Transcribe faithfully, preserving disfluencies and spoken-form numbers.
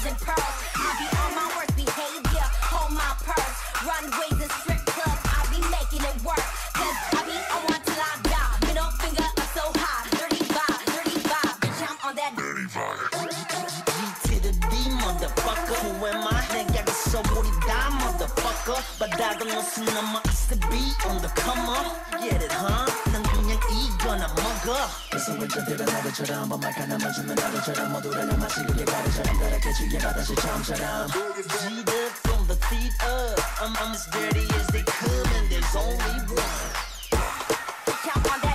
and pearls. I be on my worst behavior, hold my purse. Runways and strip clubs, I be making it work. Cause I be on one till I die. Middle finger up so high. thirty-five, thirty-five, bitch, I'm on that dirty vibe. G to the D, motherfucker. Who am I? 내가 그 소울이 다, motherfucker. 바닥은 무슨 넘어 있어 be on the come up. Get it, huh? 난 그냥 이거나 먹어. 그래서 왼쪽들은 나를처럼 번말 하나만 주면 나를처럼 모두를 나 마시기에 가르처럼 따라게 주에 바다시 처음처럼. G'd up from the feet up. I'm, I'm as dirty as they come and there's only one. Count on that.